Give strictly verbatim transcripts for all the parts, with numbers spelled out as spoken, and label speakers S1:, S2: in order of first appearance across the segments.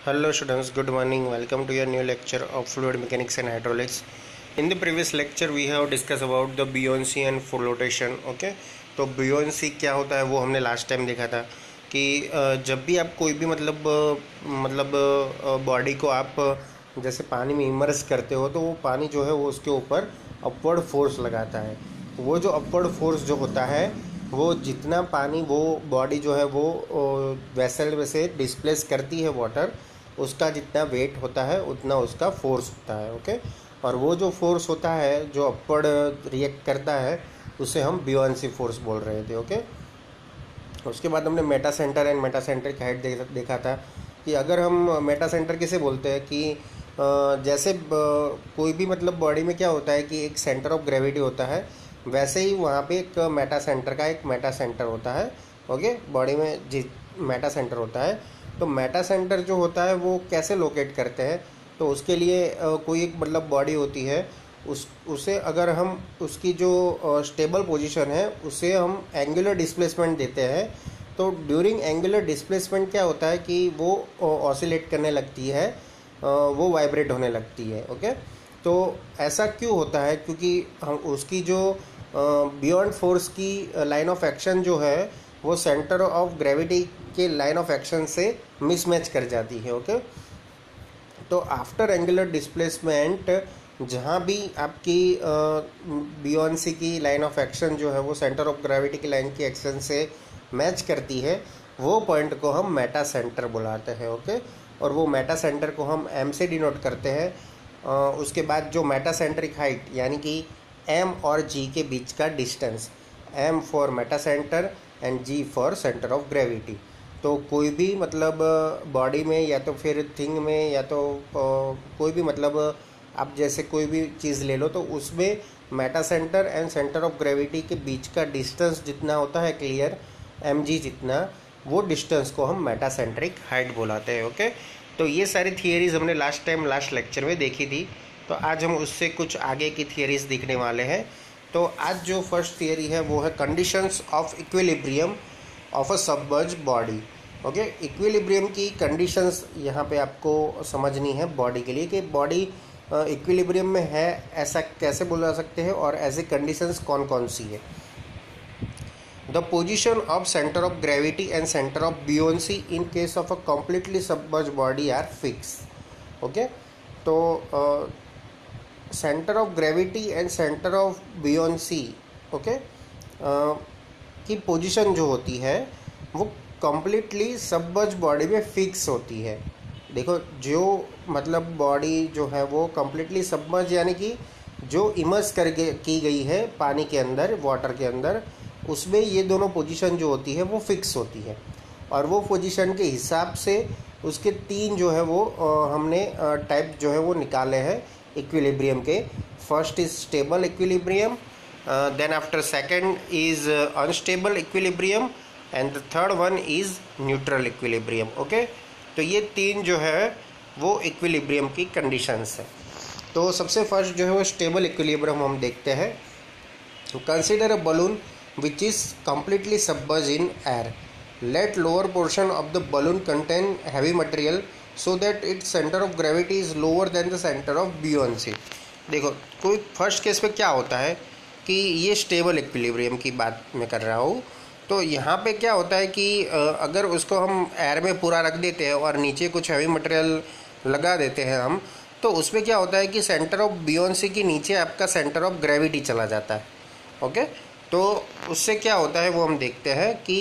S1: Hello students, good morning. Welcome to your new lecture of fluid mechanics and hydraulics. In the previous lecture we have discussed about the buoyancy and flotation. Okay, तो buoyancy क्या होता है वो हमने last time देखा था कि जब भी आप कोई भी मतलब मतलब बॉडी को आप जैसे पानी में इमर्स करते हो तो वो पानी जो है वो उसके ऊपर अपवर्ड फोर्स लगाता है। वो जो अपवर्ड फोर्स जो होता है वो जितना पानी वो बॉडी जो है वो वेसल में से डिस्प्लेस करती है वाटर, उसका जितना वेट होता है उतना उसका फोर्स होता है। ओके, और वो जो फोर्स होता है जो अपवर्ड रिएक्ट करता है उसे हम बुओयेंसी फोर्स बोल रहे थे। ओके, उसके बाद हमने meta centre and meta centre की हाइट देखा था कि अगर हम मेटा सेंटर किसे बोलते हैं कि जैसे कोई भी मतलब बॉडी में क्या होता है कि एक सेंटर ऑफ ग्रेविटी होता है, वैसे ही वहाँ पे एक मेटा सेंटर का एक मेटा सेंटर होता है। ओके, बॉडी में जी मेटा सेंटर होता है। तो मेटा सेंटर जो होता है वो कैसे लोकेट करते हैं, तो उसके लिए कोई एक मतलब बॉडी होती है, उस उसे अगर हम उसकी जो स्टेबल पोजीशन है उसे हम एंगुलर डिस्प्लेसमेंट देते हैं। तो ड्यूरिंग एंगुलर डिस्प्लेसमेंट क्या होता है कि वो ऑसिलेट करने लगती है, वो वाइब्रेट होने लगती है। ओके, तो ऐसा क्यों होता है? क्योंकि हम उसकी जो बियॉन्ड फोर्स की लाइन ऑफ एक्शन जो है वो सेंटर ऑफ ग्रेविटी के लाइन ऑफ एक्शन से मिसमैच कर जाती है। ओके, तो आफ्टर एंगुलर डिस्प्लेसमेंट जहाँ भी आपकी बियॉन्सी की लाइन ऑफ एक्शन जो है वो सेंटर ऑफ ग्रेविटी की लाइन की एक्शन से मैच करती है, वो पॉइंट को हम मेटा सेंटर बुलाते हैं। ओके, और वो मेटा सेंटर को हम एम से डिनोट करते हैं। uh, उसके बाद जो मेटा सेंट्रिक हाइट यानी कि एम और जी के बीच का distance, M for meta centre and G for centre of gravity. तो कोई भी मतलब बॉडी में या तो फिर थिंग में या तो कोई भी मतलब आप जैसे कोई भी चीज़ ले लो तो उसमें meta centre and centre of gravity के बीच का डिस्टेंस जितना होता है क्लियर एम जी जितना, वो डिस्टेंस को हम मेटा सेंट्रिक हाइट बुलाते हैं। ओके, तो ये सारी थियरीज हमने लास्ट टाइम लास्ट लेक्चर में देखी थी, तो आज हम उससे कुछ आगे की थियरीज देखने वाले हैं। तो आज जो फर्स्ट थियरी है वो है conditions of equilibrium of a submerged body. Okay, equilibrium की कंडीशंस यहाँ पे आपको समझनी है बॉडी के लिए कि बॉडी इक्विलिब्रियम में है ऐसा कैसे बोला सकते हैं और ऐसे कंडीशंस कौन कौन सी है। The position of centre of gravity and centre of buoyancy in case of a completely submerged body are fix. Okay, तो centre of gravity and centre of buoyancy okay की पोजीशन जो होती है वो कम्प्लीटली सबमर्ज्ड बॉडी में fix होती है। देखो, जो मतलब बॉडी जो है वो कम्प्लीटली सबमर्ज यानी कि जो इमर्स करके की गई है पानी के अंदर, वाटर के अंदर, उसमें ये दोनों पोजीशन जो होती है वो फिक्स होती है। और वो पोजीशन के हिसाब से उसके तीन जो है वो आ, हमने टाइप जो है वो निकाले हैं इक्विलिब्रियम के। First is stable equilibrium, then after second is unstable equilibrium and the third one is neutral equilibrium. Okay, तो ये तीन जो है वो इक्विलिब्रियम की कंडीशंस है। तो सबसे फर्स्ट जो है वो स्टेबल इक्विलिब्रियम हम देखते हैं। Consider a balloon which is completely submerged in air. Let lower portion of the balloon contain heavy material so that its center of gravity is lower than the center of buoyancy. देखो, कोई first case में क्या होता है कि ये stable equilibrium की बात मैं कर रहा हूँ। तो यहाँ पे क्या होता है कि अगर उसको हम एयर में पूरा रख देते हैं और नीचे कुछ हैवी मटेरियल लगा देते हैं हम, तो उसमें क्या होता है कि सेंटर ऑफ बुओयेंसी के नीचे आपका सेंटर ऑफ ग्रेविटी चला जाता है। ओके, तो उससे क्या होता है वो हम देखते हैं कि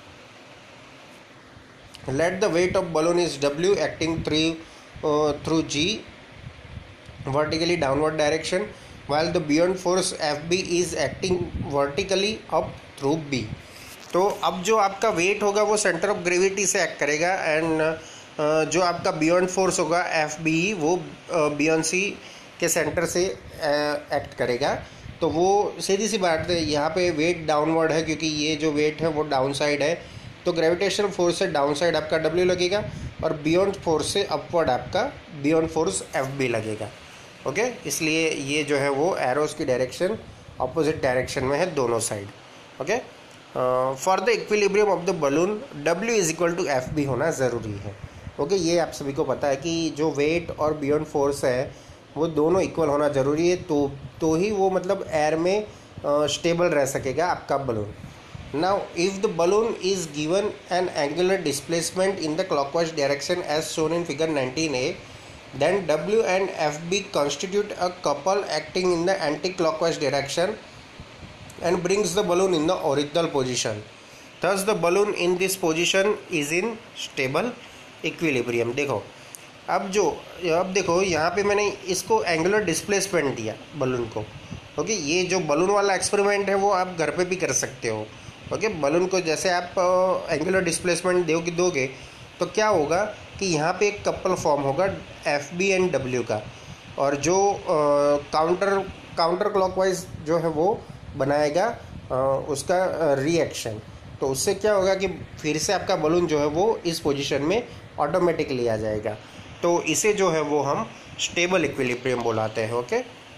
S1: let the weight of balloon is W acting through through G vertically downward direction while the buoyant force F B is acting vertically up through B. तो अब जो आपका वेट होगा वो सेंटर ऑफ ग्रेविटी से एक्ट करेगा and uh, जो आपका बुओयंट फोर्स होगा एफ बी वो बुओयेंसी के सेंटर से एक्ट uh, करेगा। तो वो सीधी सी बात है, यहाँ पे वेट डाउनवर्ड है क्योंकि ये जो वेट है वो डाउन साइड है, तो ग्रेविटेशनल फोर्स से डाउन साइड आपका डब्ल्यू लगेगा और बियॉन्ड फोर्स से अपवर्ड आपका बियॉन्ड फोर्स एफ बी लगेगा। ओके, इसलिए ये जो है वो एरोस की डायरेक्शन अपोजिट डायरेक्शन में है दोनों side. Okay, for the equilibrium of the balloon W is equal to F B होना ज़रूरी है। ओके, ये आप सभी को पता है कि जो वेट और बियॉन्ड फोर्स है वो दोनों इक्वल होना ज़रूरी है, तो तो ही वो मतलब एयर में स्टेबल रह सकेगा आपका balloon. Now if the balloon is given an angular displacement in the clockwise direction as shown in figure nineteen A, then W and F B constitute a couple acting in the anti-clockwise direction and brings the balloon in the original position. Thus the balloon in this position is in stable equilibrium. देखो अब जो अब देखो यहाँ पे मैंने इसको angular displacement दिया बलून को। ओके, ये जो बलून वाला एक्सपेरिमेंट है वो आप घर पे भी कर सकते हो। ओके, बलून को जैसे आप एंगुलर डिस्प्लेसमेंट दोगे दोगे तो क्या होगा कि यहाँ पे एक कपल फॉर्म होगा एफ बी एंड डब्ल्यू का, और जो काउंटर काउंटर क्लॉकवाइज जो है वो बनाएगा आ, उसका रिएक्शन। तो उससे क्या होगा कि फिर से आपका बलून जो है वो इस पोजीशन में ऑटोमेटिकली आ जाएगा। तो इसे जो है वो हम स्टेबल इक्विलिब्रियम बुलाते हैं। Okay,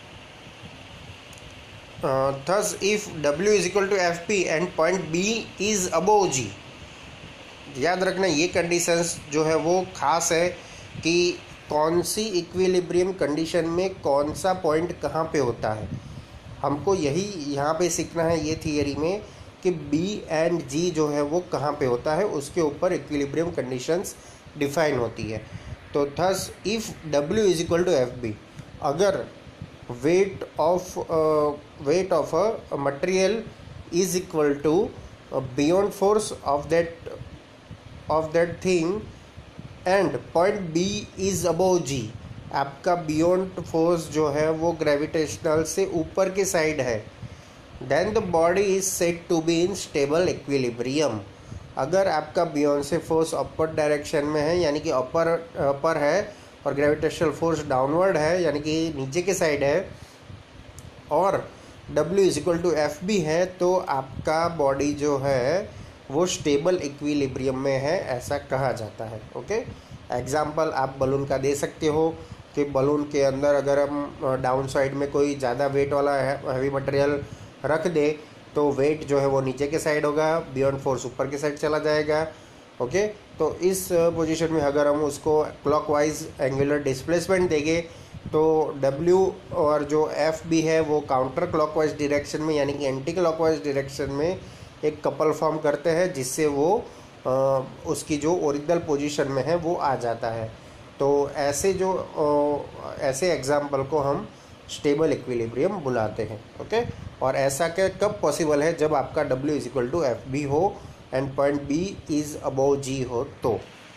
S1: thus if W is equal to F P and point B is above G, याद रखना ये कंडीशंस जो है वो खास है कि कौन सी इक्विलिब्रियम कंडीशन में कौन सा पॉइंट कहाँ पे होता है। हमको यही यहाँ पे सीखना है ये थियरी में कि B एंड G जो है वो कहाँ पे होता है, उसके ऊपर इक्विलिब्रियम कंडीशंस डिफाइन होती है। तो thus if W is equal to F B, अगर weight of weight of a material is equal to buoyant force of that of that thing and point B is above G, आपका buoyant force जो है वो gravitational से ऊपर की side है, then the body is said to be in stable equilibrium. अगर आपका बियॉन्ड से फोर्स अपर डायरेक्शन में है यानी कि अपर अपर है और ग्रेविटेशनल फोर्स डाउनवर्ड है यानी कि नीचे के साइड है, और W is equal to F B है, तो आपका बॉडी जो है वो स्टेबल इक्विलिब्रियम में है, ऐसा कहा जाता है। ओके, एग्जाम्पल आप बलून का दे सकते हो कि बलून के अंदर अगर हम डाउन साइड में कोई ज़्यादा वेट वाला हैवी मटेरियल रख दे तो वेट जो है वो नीचे के साइड होगा, बियॉन्ड फोर्स ऊपर के साइड चला जाएगा। ओके, तो इस पोजीशन में अगर हम उसको क्लॉकवाइज एंगुलर डिस्प्लेसमेंट देंगे तो W और जो एफ बी है वो काउंटर क्लॉकवाइज डायरेक्शन में यानी कि एंटी क्लॉकवाइज डायरेक्शन में एक कपल फॉर्म करते हैं, जिससे वो आ, उसकी जो ओरिजिनल पोजीशन में है वो आ जाता है। तो ऐसे जो आ, ऐसे एग्जाम्पल को हम स्टेबल इक्विलिब्रियम बुलाते हैं। ओके, और ऐसा क्या कब पॉसिबल है, जब आपका W is equal to F B हो and point B is above G हो तो।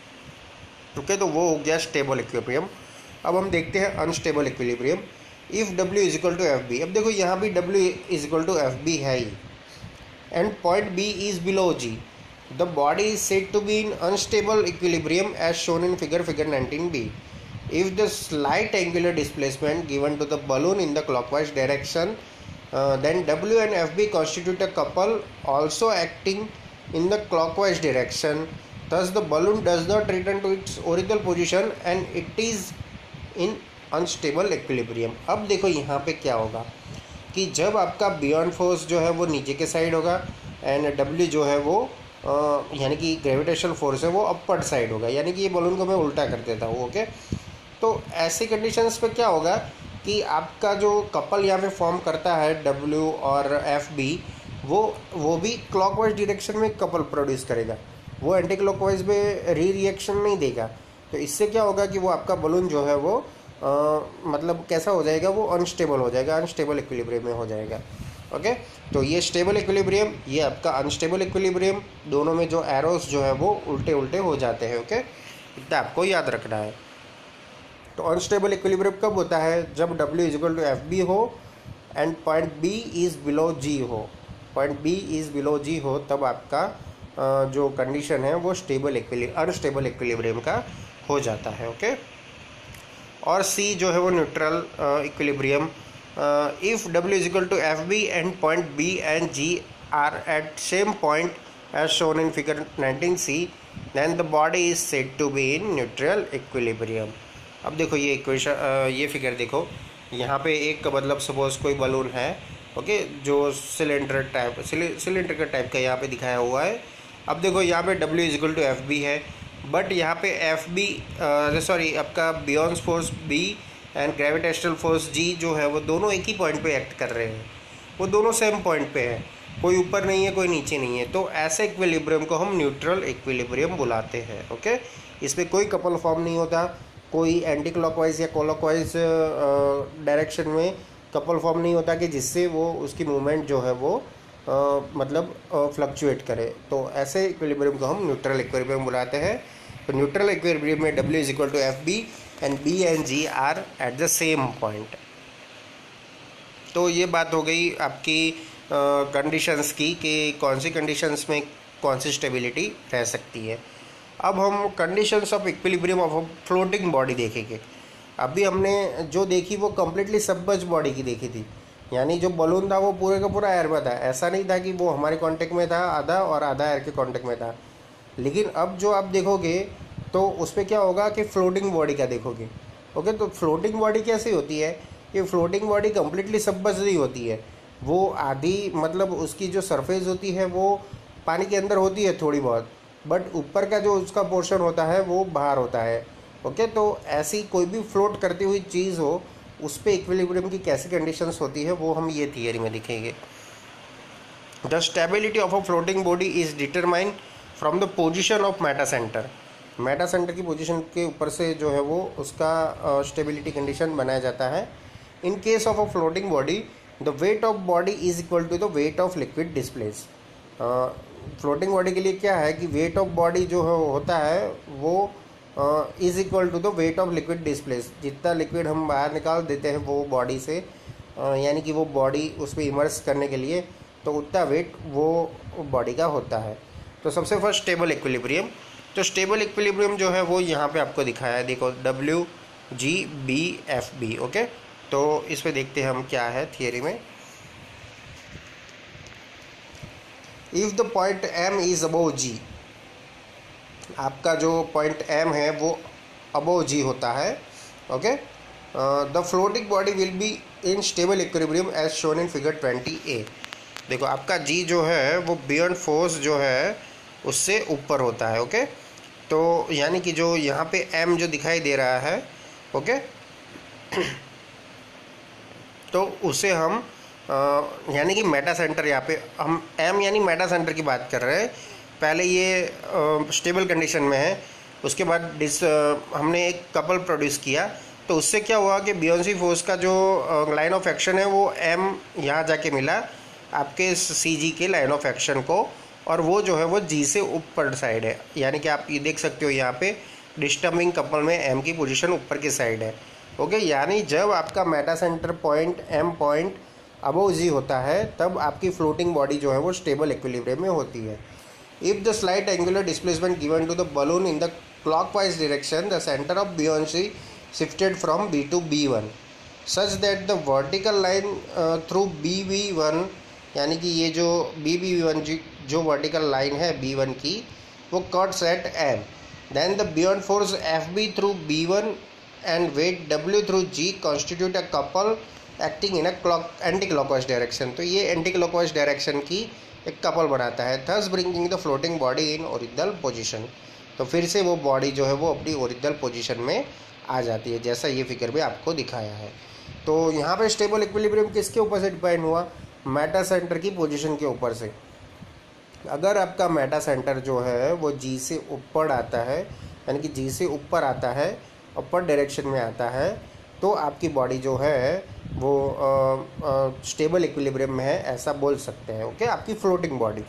S1: ओके, तो वो हो गया स्टेबल इक्विलिब्रियम। अब हम देखते हैं unstable equilibrium. If W is equal to F B, अब देखो यहाँ भी W is equal to F B है ही and point B is below G, the body is said to be in unstable equilibrium as shown in figure figure nineteen B. If the slight angular displacement given to the balloon in the clockwise direction, uh, then W and F B constitute a couple also acting in the clockwise direction. Thus the balloon does not return to its original position and it is in unstable equilibrium. अब देखो यहाँ पे क्या होगा कि जब आपका buoyant force जो है वो नीचे के साइड होगा एंड W जो है वो यानी कि ग्रेविटेशनल फोर्स है वो अपर साइड होगा, यानी कि ये बलून को मैं उल्टा कर देता हूँ। ओके, तो ऐसी कंडीशंस पे क्या होगा कि आपका जो कपल यहाँ पे फॉर्म करता है W और एफ बी, वो वो भी क्लॉकवाइज डायरेक्शन में कपल प्रोड्यूस करेगा, वो एंटी क्लॉकवाइज में री रिएक्शन नहीं देगा। तो इससे क्या होगा कि वो आपका बलून जो है वो आ, मतलब कैसा हो जाएगा, वो अनस्टेबल हो जाएगा, अनस्टेबल इक्विलिब्रियम में हो जाएगा। ओके, तो ये स्टेबल इक्विलिब्रियम, ये आपका अनस्टेबल इक्विलिब्रियम, दोनों में जो एरोस जो है वो उल्टे उल्टे हो जाते हैं। ओके, इतना आपको याद रखना है। तो अनस्टेबल इक्विलिब्रियम कब होता है, जब W is equal to F B हो and point B is below G हो, point B is below G हो, तब आपका जो कंडीशन है वो स्टेबल इक्विलिब्रियम अनस्टेबल इक्विलिब्रियम का हो जाता है। ओके, और C जो है वो neutral equilibrium. If W is equal to F B and point B and G are at same point as shown in figure nineteen C, then the body is said to be in neutral equilibrium. अब देखो ये equation ये figure देखो, यहाँ पे एक मतलब suppose कोई बलून है, ओके, जो सिलेंडर टाइप सिलेंडर का टाइप का यहाँ पे दिखाया हुआ है। अब देखो यहाँ पे W is equal to F B है, बट यहाँ पे एफ बी सॉरी आपका buoyant force B and gravitational force G जो है वो दोनों एक ही पॉइंट पे एक्ट कर रहे हैं, वो दोनों सेम पॉइंट पे है, कोई ऊपर नहीं है कोई नीचे नहीं है। तो ऐसे इक्विलिब्रियम को हम न्यूट्रल इक्विलिब्रियम बुलाते हैं। ओके, इसमें कोई कपल फॉर्म नहीं होता, कोई एंटी क्लॉकवाइज या क्लॉकवाइज डायरेक्शन में कपल फॉर्म नहीं होता कि जिससे वो उसकी मूवमेंट जो है वो Uh, मतलब फ्लक्चुएट करे। तो ऐसे इक्विलिब्रियम को हम न्यूट्रल इक्विलिब्रियम बुलाते हैं। तो न्यूट्रल इक्विलिब्रियम में W is equal to F B and B and G are at the same point. तो ये बात हो गई आपकी कंडीशंस uh, की कि कौन सी कंडीशंस में कौन सी स्टेबिलिटी रह सकती है। अब हम conditions of equilibrium of floating body देखेंगे। अभी हमने जो देखी वो कम्प्लीटली सबमर्ज बॉडी की देखी थी, यानी जो बलून था वो पूरे का पूरा एयर में था, ऐसा नहीं था कि वो हमारे कांटेक्ट में था आधा और आधा एयर के कांटेक्ट में था। लेकिन अब जो आप देखोगे तो उसमें क्या होगा कि फ्लोटिंग बॉडी का देखोगे। ओके, तो फ्लोटिंग बॉडी कैसी होती है कि फ्लोटिंग बॉडी कम्प्लीटली सबमर्ज नहीं होती है, वो आधी मतलब उसकी जो सरफेस होती है वो पानी के अंदर होती है थोड़ी बहुत, बट ऊपर का जो उसका पोर्शन होता है वो बाहर होता है। ओके, तो ऐसी कोई भी फ्लोट करती हुई चीज़ हो उस पे इक्विलिब्रियम की कैसी कंडीशंस होती है वो हम ये थियरी में दिखेंगे। The stability of a floating body is determined from the position of meta centre. Meta centre की पोजीशन के ऊपर से जो है वो उसका स्टेबिलिटी कंडीशन बनाया जाता है। In case of a floating body the weight of body is equal to the weight of liquid displace. Floating body के लिए क्या है कि वेट ऑफ बॉडी जो है होता है वो is equal to the weight of liquid displace. जितना लिक्विड हम बाहर निकाल देते हैं वो बॉडी से, uh, यानी कि वो बॉडी उसमें इमर्स करने के लिए, तो उतना वेट वो बॉडी का होता है। तो सबसे फर्स्ट स्टेबल इक्विलिब्रियम। तो स्टेबल इक्विलिब्रियम जो है वो यहाँ पे आपको दिखाया है, देखो W G B F B. Okay, तो इस पर देखते हैं हम क्या है थियरी में। If the point M is above G, आपका जो पॉइंट एम है वो अबव जी होता है। Okay, the floating body will be in stable equilibrium as shown in figure twenty A. देखो आपका जी जो है वो बियॉन्ड फोर्स जो है उससे ऊपर होता है। ओके, तो यानी कि जो यहाँ पे एम जो दिखाई दे रहा है, ओके तो उसे हम uh, यानी कि मेटा सेंटर, यहाँ पे हम एम यानी मेटा सेंटर की बात कर रहे हैं। पहले ये स्टेबल uh, कंडीशन में है, उसके बाद डिस uh, हमने एक कपल प्रोड्यूस किया, तो उससे क्या हुआ कि बियॉन्सी फोर्स का जो लाइन ऑफ एक्शन है वो एम यहाँ जाके मिला आपके सी जी के लाइन ऑफ एक्शन को, और वो जो है वो जी से ऊपर साइड है। यानी कि आप ये देख सकते हो यहाँ पे डिस्टर्बिंग कपल में एम की पोजीशन ऊपर की साइड है। ओके, यानी जब आपका meta centre point M point above G होता है तब आपकी फ्लोटिंग बॉडी जो है वो स्टेबल इक्विलिब्रियम में होती है। If the slight angular displacement given to the balloon in the clockwise direction, the center of buoyancy shifted from B to B one, such that the vertical line uh, through B B one, यानी कि ये जो B B one जो vertical line है B one की वो cuts at M. Then the buoyant force F B through B one and weight W through G constitute a couple acting in a clock anti-clockwise direction. तो ये anti-clockwise direction की एक couple बनाता है, thus bringing the floating body in original position. तो फिर से वो बॉडी जो है वो अपनी ओरिजिनल पोजीशन में आ जाती है, जैसा ये फिगर में आपको दिखाया है। तो यहाँ पे स्टेबल इक्विलिब्रियम किसके ऊपर से डिपेंड हुआ? मेटा सेंटर की पोजीशन के ऊपर से। अगर आपका मेटा सेंटर जो है वो जी से ऊपर आता है, यानी कि जी से ऊपर आता है, अपर डायरेक्शन में आता है, तो आपकी बॉडी जो है वो स्टेबल इक्विलिब्रियम में है, ऐसा बोल सकते हैं। ओके, आपकी फ्लोटिंग बॉडी,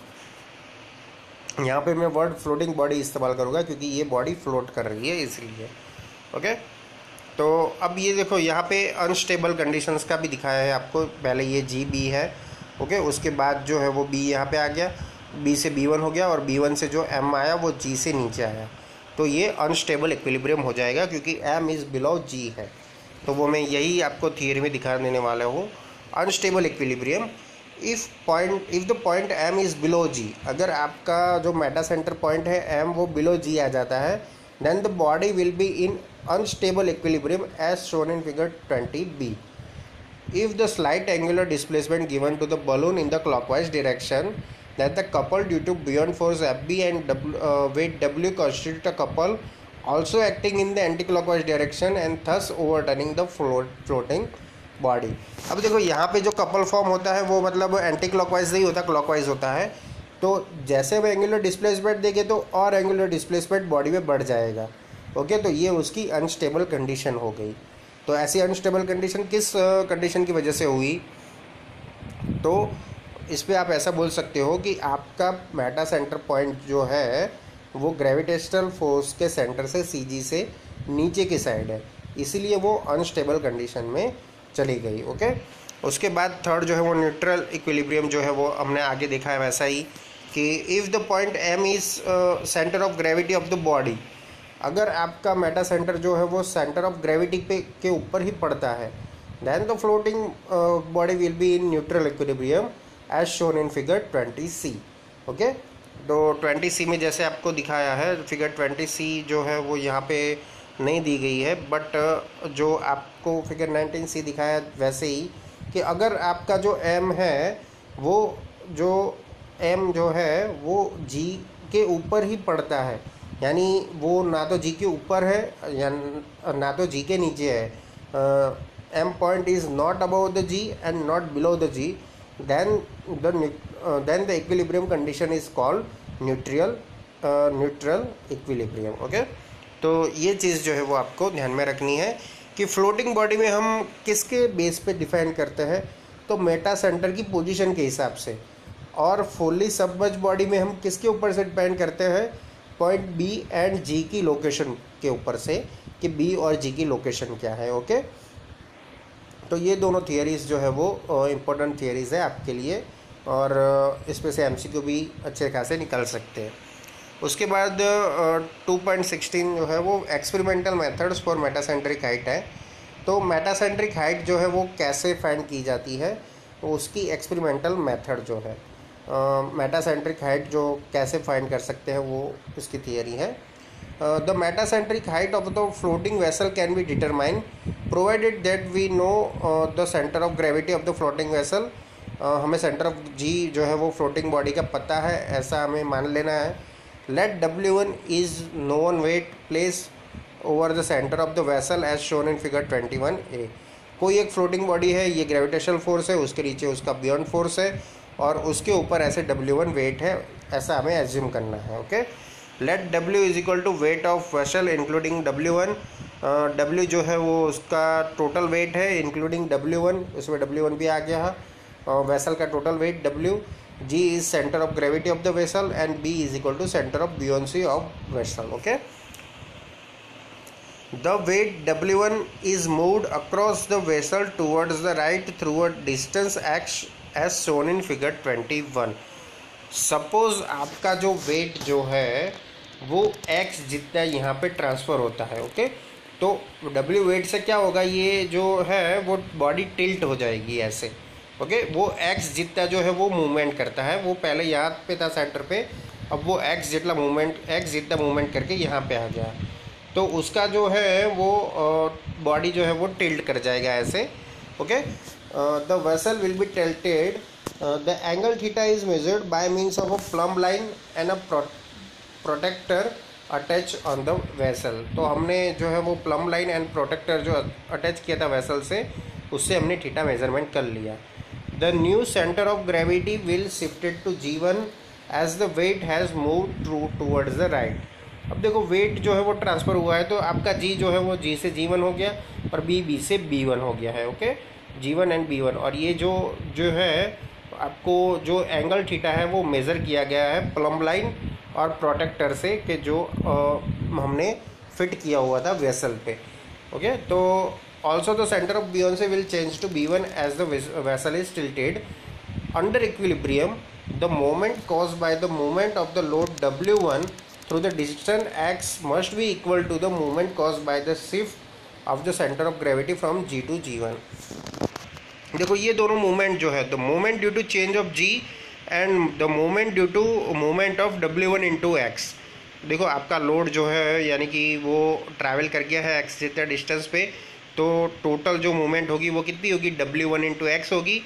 S1: यहाँ पे मैं वर्ड फ्लोटिंग बॉडी इस्तेमाल करूँगा क्योंकि ये बॉडी फ्लोट कर रही है इसलिए। ओके, तो अब ये देखो यहाँ पे अनस्टेबल कंडीशंस का भी दिखाया है आपको। पहले ये जी बी है, ओके, उसके बाद जो है वो बी यहाँ पे आ गया, बी से बी वन हो गया, और बी वन से जो एम आया वो जी से नीचे आया, तो ये अनस्टेबल इक्विलिब्रियम हो जाएगा क्योंकि एम इज़ बिलो जी है। तो वो मैं यही आपको थियरी में दिखा देने वाला हूँ। Unstable equilibrium, if point if the point M is below G, अगर आपका जो मेटा सेंटर पॉइंट है एम वो बिलो जी आ जाता है, then the body will be in unstable equilibrium as shown in figure twenty B. If the slight angular displacement given to the balloon in the clockwise direction that the couple due to buoyant force F B and W, uh, weight W constitute a couple also acting in the anti-clockwise direction and thus overturning the float, floating body. अब देखो यहाँ पे जो couple form होता है वो मतलब anti clockwise नहीं होता, क्लॉकवाइज होता है। तो जैसे हम एंगुलर डिस्प्लेसमेंट देंगे तो और एंगुलर डिस्प्लेसमेंट बॉडी में बढ़ जाएगा। ओके, तो ये उसकी अनस्टेबल कंडीशन हो गई। तो ऐसी अनस्टेबल कंडीशन किस कंडीशन की वजह से हुई? तो इस पर आप ऐसा बोल सकते हो कि आपका मेटा सेंटर पॉइंट जो है वो ग्रेविटेशनल फोर्स के सेंटर से सी जी से नीचे की साइड है, इसीलिए वो अनस्टेबल कंडीशन में चली गई। ओके, उसके बाद थर्ड जो है वो न्यूट्रल इक्विलिब्रियम जो है वो हमने आगे देखा है वैसा ही कि if the point M is centre of gravity of the body, अगर आपका मेटा सेंटर जो है वो सेंटर ऑफ ग्रेविटी पे के ऊपर ही पड़ता है, then the floating body will be in neutral equilibrium as shown in figure twenty C. Okay, तो ट्वेंटी सी में जैसे आपको दिखाया है, फिगर ट्वेंटी सी जो है वो यहाँ पे नहीं दी गई है, बट जो आपको फिगर नाइनटीन सी दिखाया वैसे ही कि अगर आपका जो एम है वो जो एम जो है वो जी के ऊपर ही पड़ता है, यानी वो ना तो जी के ऊपर है या ना तो जी के नीचे है, M point is not above the G and not below the G, then the uh, then the equilibrium condition is called neutral uh, neutral equilibrium. Okay, तो ये चीज़ जो है वो आपको ध्यान में रखनी है कि फ्लोटिंग बॉडी में हम किसके बेस पे डिफाइन करते हैं, तो मेटा सेंटर की पोजीशन के हिसाब से, और फुल्ली सबमर्ज बॉडी में हम किसके ऊपर से डिपेंड करते हैं, पॉइंट बी एंड जी की लोकेशन के ऊपर से कि बी और जी की लोकेशन क्या है। ओके, तो ये दोनों थियरीज़ जो है वो इम्पोर्टेंट थियरीज़ है आपके लिए, और इसमें से एमसीक्यू भी अच्छे खासे निकल सकते हैं। उसके बाद टू पॉइंट सिक्सटीन जो है वो experimental methods for metacentric height है। तो मेटासेंट्रिक हाइट जो है वो कैसे फाइंड की जाती है, तो उसकी एक्सपेरिमेंटल मेथड जो है मेटासेंट्रिक हाइट जो कैसे फाइंड कर सकते हैं वो इसकी थियरी है। Uh, the metacentric height of the floating vessel can be determined provided that we know uh, the center of gravity of the floating vessel. uh, हमें सेंटर ऑफ जी जो है वो फ्लोटिंग बॉडी का पता है, ऐसा हमें मान लेना है। Let W one is known weight place over the centre of the vessel as shown in figure twenty one A. कोई एक फ्लोटिंग बॉडी है, ये ग्रेविटेशनल फोर्स है, उसके नीचे उसका बियॉन्ड फोर्स है और उसके ऊपर ऐसे डब्ल्यू वन वेट है, ऐसा हमें एज्यूम करना है। Okay, let W is equal to weight of vessel including W one. W जो है वो उसका टोटल वेट है इंक्लूडिंग डब्ल्यू वन, उसमें डब्ल्यू वन भी आ गया है, वेसल का total weight W. G is centre of gravity of the vessel and B is equal to centre of buoyancy of vessel. Okay, the weight W one is moved across the vessel towards the right through a distance X as shown in figure twenty one. Suppose आपका जो wait जो है वो x जितना यहाँ पे transfer होता है। ओके, तो w वेट से क्या होगा, ये जो है वो बॉडी टिल्ट हो जाएगी ऐसे। ओके, वो x जितना जो है वो मूवमेंट करता है, वो पहले यहाँ पे था सेंटर पे, अब वो x जितना मूवमेंट x जितना मूवमेंट करके यहाँ पे आ गया, तो उसका जो है वो बॉडी जो है वो टिल्ट कर जाएगा ऐसे। Okay, the vessel will be tilted, the angle theta is measured by means of a plumb line and a protractor attach on the vessel. तो हमने जो है वो प्लम लाइन एंड प्रोटेक्टर जो अटैच किया था वेसल से, उससे हमने थीटा मेजरमेंट कर लिया। The new centre of gravity will shifted to G one as the weight has move to towards the right. अब देखो वेट जो है वो ट्रांसफ़र हुआ है, तो आपका जी जो है वो जी से जी वन हो गया और बी बी से बी वन हो गया है। Okay, G one and B one, और ये जो जो है आपको जो एंगल थीटा है वो मेज़र किया गया है प्लम लाइन और प्रोटेक्टर से कि जो आ, हमने फिट किया हुआ था वेसल पे। ओके, तो also the centre of buoyancy will change to B one as the vessel is tilted under equilibrium. The moment caused by the moment of the load W one through the distance X must be equal to the moment caused by the shift of the centre of gravity from G to G one. देखो ये दोनों movement जो है, the moment due to change of G and the moment due to movement of W one into X. देखो आपका load जो है यानी कि वो ट्रैवल कर गया है एक्स जितना डिस्टेंस पे, तो टोटल जो मूवमेंट होगी वो कितनी होगी, डब्ल्यू वन इंटू एक्स होगी।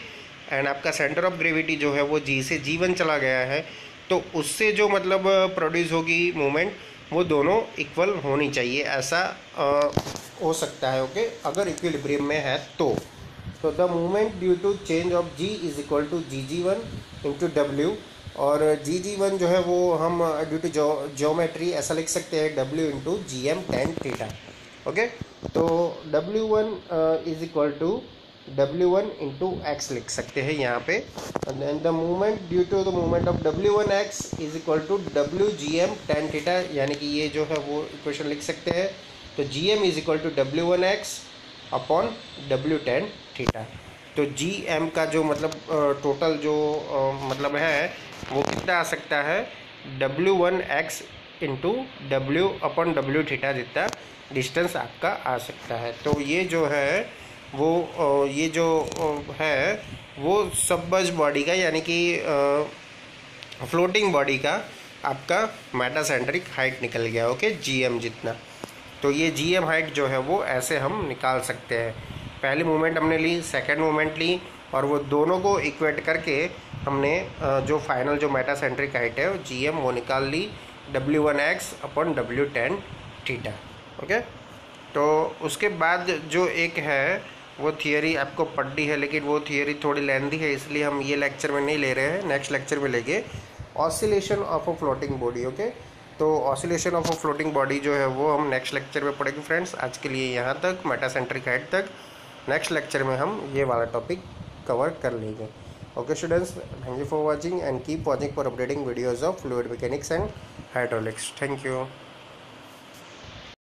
S1: एंड आपका सेंटर ऑफ ग्रेविटी जो है वो जी से जी वन चला गया है, तो उससे जो मतलब प्रोड्यूस होगी मूवमेंट वो दोनों इक्वल होनी चाहिए, ऐसा आ, हो सकता है। ओके, अगर इक्विलिब्रियम में है तो तो the movement due to change of G is equal to G G one into W, और जी जी वन जो है वो हम ड्यू टू जो ज्योमेट्री ऐसा लिख सकते हैं W into G M tan theta. Okay, तो W one is equal to W one into X लिख सकते हैं यहाँ पे, and the movement due to the movement of W one X is equal to W G M tan theta, यानी कि ये जो है वो इक्वेशन लिख सकते हैं। तो G M is equal to W one X upon W tan theta. तो जी एम का जो मतलब टोटल जो uh, मतलब है वो कितना आ सकता है, W one X into W upon W theta जितना डिस्टेंस आपका आ सकता है। तो ये जो है वो uh, ये जो uh, है वो सबमर्ज बॉडी का, यानी कि फ्लोटिंग बॉडी का आपका मेटासेंट्रिक हाइट निकल गया। ओके, जी एम जितना। तो ये जी एम हाइट जो है वो ऐसे हम निकाल सकते हैं। पहली मूवमेंट हमने ली, सेकंड मूवमेंट ली, और वो दोनों को इक्वेट करके हमने जो फाइनल जो मेटासेंट्रिक हाइट है जी एम वो निकाल ली, W one X upon W tan theta. Okay, तो उसके बाद जो एक है वो थियरी आपको पढ़नी है, लेकिन वो थियरी थोड़ी लेंथी है, इसलिए हम ये लेक्चर में नहीं ले रहे हैं, नेक्स्ट लेक्चर में लेंगे, oscillation of a floating body. Okay, तो oscillation of a floating body जो है वो हम नेक्स्ट लेक्चर में पढ़ेंगे फ्रेंड्स। आज के लिए यहाँ तक, मेटासेंट्रिक हाइट तक। नेक्स्ट लेक्चर में हम ये वाला टॉपिक कवर कर लेंगे। Okay students, thank you for watching and keep watching for updating videos of fluid mechanics and hydraulics. Thank you.